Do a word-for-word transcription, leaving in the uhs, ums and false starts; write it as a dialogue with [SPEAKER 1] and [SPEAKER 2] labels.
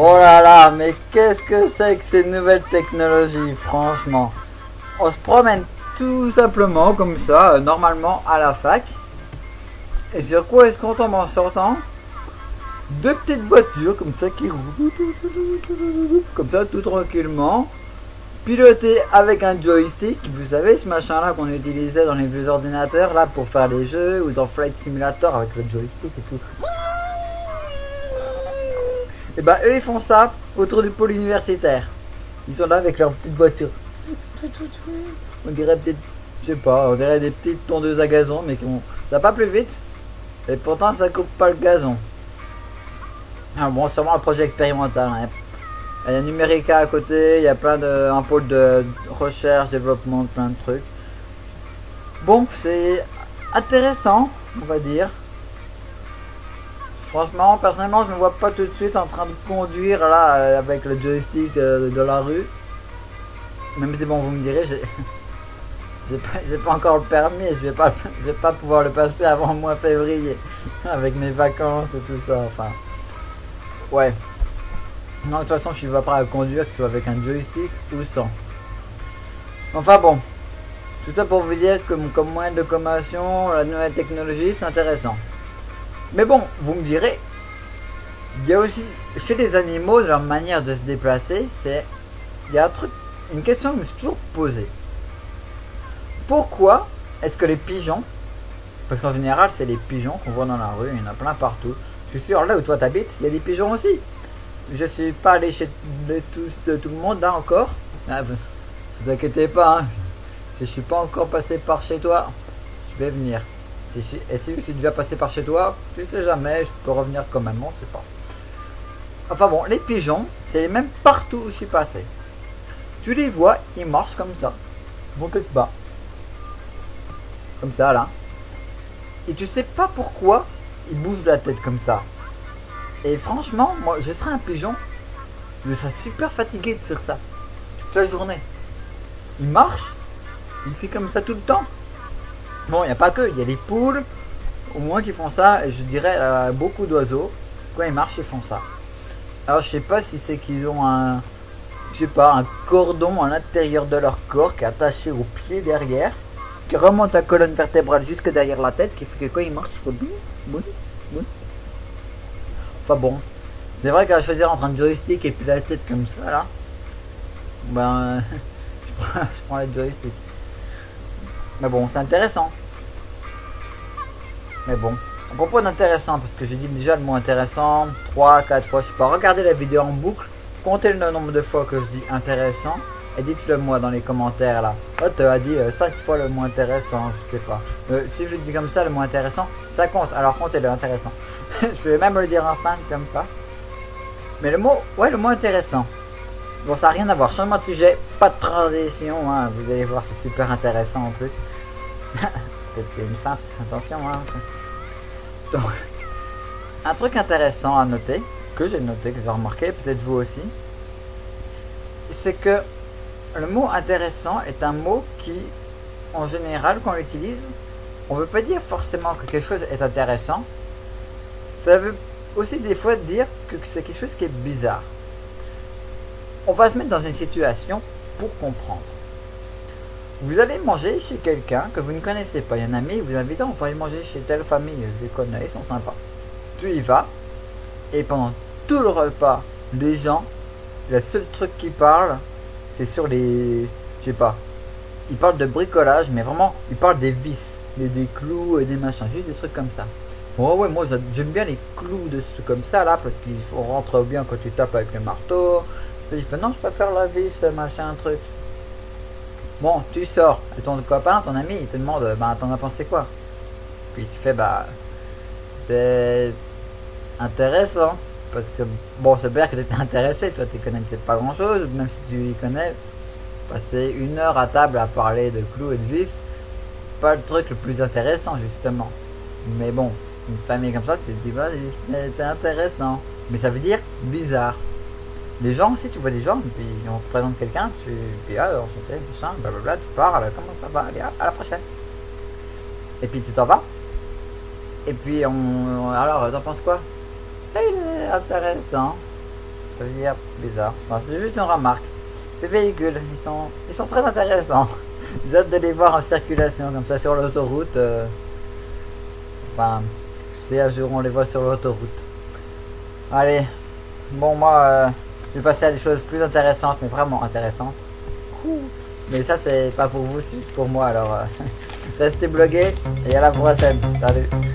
[SPEAKER 1] Oh là là, mais qu'est-ce que c'est que ces nouvelles technologies, franchement. On se promène tout simplement comme ça, euh, normalement à la fac. Et sur quoi est-ce qu'on tombe en sortant? Deux petites voitures comme ça qui roulent, comme ça tout tranquillement, pilotées avec un joystick. Vous savez ce machin là qu'on utilisait dans les vieux ordinateurs là pour faire les jeux, ou dans Flight Simulator avec le joystick et tout. Et bah eux ils font ça autour du pôle universitaire. Ils sont là avec leur petite voiture. On dirait peut-être, je sais pas, on dirait des petites tondeuses à gazon, mais qui vont, ça va pas plus vite. Et pourtant ça coupe pas le gazon. Ah bon, sûrement un projet expérimental. Hein. Il y a Numérica à côté, il y a plein de, un pôle de recherche, développement, plein de trucs. Bon, c'est intéressant, on va dire. Franchement, personnellement, je ne me vois pas tout de suite en train de conduire là euh, avec le joystick de, de la rue. Même si bon, vous me direz, j'ai j'ai pas, j'ai pas encore le permis et je vais pas, je vais pas pouvoir le passer avant le mois février avec mes vacances et tout ça. Enfin, ouais. Non, de toute façon, je suis pas prêt à conduire, que ce soit avec un joystick ou sans. Enfin bon, tout ça pour vous dire que comme moyen de locomotion, la nouvelle technologie, c'est intéressant. Mais bon, vous me direz, il y a aussi, chez les animaux, leur manière de se déplacer, c'est, il y a un truc, une question que je me suis toujours posée. Pourquoi est-ce que les pigeons, parce qu'en général, c'est les pigeons qu'on voit dans la rue, il y en a plein partout. Je suis sûr, là où toi t'habites, il y a des pigeons aussi. Je suis pas allé chez de tous, de tout le monde là encore. Ah, vous, vous inquiétez pas, hein. Si je suis pas encore passé par chez toi, je vais venir. Si je, et si je suis déjà passé par chez toi, tu sais jamais, je peux revenir quand même, on sait pas. Enfin bon, les pigeons, c'est les mêmes partout où je suis passé. Tu les vois, ils marchent comme ça. Ils vont quelque part. Comme ça là. Et tu sais pas pourquoi ils bougent la tête comme ça. Et franchement, moi je serais un pigeon, je serais super fatigué de faire ça. Toute la journée. Il marche, il fait comme ça tout le temps. Bon, il n'y a pas que, il y a les poules, au moins qui font ça, et je dirais euh, beaucoup d'oiseaux, quand ils marchent, ils font ça. Alors je sais pas si c'est qu'ils ont un, je sais pas, un cordon à l'intérieur de leur corps qui est attaché au pied derrière, qui remonte la colonne vertébrale jusque derrière la tête, qui fait que quand ils marchent, ils font boum, boum, boum. Enfin bon, c'est vrai qu'à choisir entre un joystick et puis la tête comme ça là, ben je prends, je prends le joystick. Mais bon, c'est intéressant. Mais bon, à propos d'intéressant, parce que j'ai dit déjà le mot intéressant trois, quatre fois, je sais pas, regardez la vidéo en boucle, comptez le nombre de fois que je dis intéressant, et dites-le moi dans les commentaires là. Oh, tu as dit euh, cinq fois le mot intéressant, je sais pas. Euh, si je dis comme ça, le mot intéressant, ça compte, alors comptez-le intéressant. Je vais même le dire enfin comme ça. Mais le mot, ouais, le mot intéressant. Bon, ça n'a rien à voir, changement de sujet, pas de transition, hein. Vous allez voir, c'est super intéressant en plus. Peut-être qu'il y a une feinte, attention, hein. Donc, un truc intéressant à noter, que j'ai noté, que j'ai remarqué, peut-être vous aussi, c'est que le mot intéressant est un mot qui, en général, quand on l'utilise, on ne veut pas dire forcément que quelque chose est intéressant. Ça veut aussi des fois dire que c'est quelque chose qui est bizarre. On va se mettre dans une situation pour comprendre. Vous allez manger chez quelqu'un que vous ne connaissez pas. Il y a un ami, vous invite, on va aller manger chez telle famille, je les connais, ils sont sympas. Tu y vas, et pendant tout le repas, les gens, le seul truc qu'ils parlent, c'est sur les... je sais pas. Ils parlent de bricolage, mais vraiment, ils parlent des vis, des, des clous et des machins, juste des trucs comme ça. Oh ouais, moi j'aime bien les clous de ce comme ça là, parce qu'ils rentrent bien quand tu tapes avec le marteau. Je fais non, je préfère la vis, machin, truc. Bon, tu sors, et ton copain, ton ami, il te demande, bah t'en as pensé quoi? Puis tu fais, bah, c'est intéressant, parce que, bon, c'est bien que tu étais intéressé, toi tu connais peut-être pas grand chose, même si tu y connais, passer une heure à table à parler de clous et de vis, pas le truc le plus intéressant justement. Mais bon, une famille comme ça, tu te dis, bah, c'est intéressant, mais ça veut dire bizarre. Les gens aussi, tu vois des gens, puis on te présente quelqu'un, tu puis ah, enchanté, machin, blablabla, tu parles, comment ça va, allez, à la prochaine. Et puis tu t'en vas. Et puis on, alors, t'en penses quoi? Eh, il est intéressant. Ça veut dire bizarre. Enfin, c'est juste une remarque. Ces véhicules, ils sont, ils sont très intéressants. J'ai hâte de les voir en circulation comme ça sur l'autoroute. Euh... Enfin, si un jour on les voit sur l'autoroute. Allez, bon moi, euh, je vais passer à des choses plus intéressantes, mais vraiment intéressantes. Ouh. Mais ça c'est pas pour vous, c'est juste pour moi. Alors, euh, restez blogués et à la prochaine. Salut.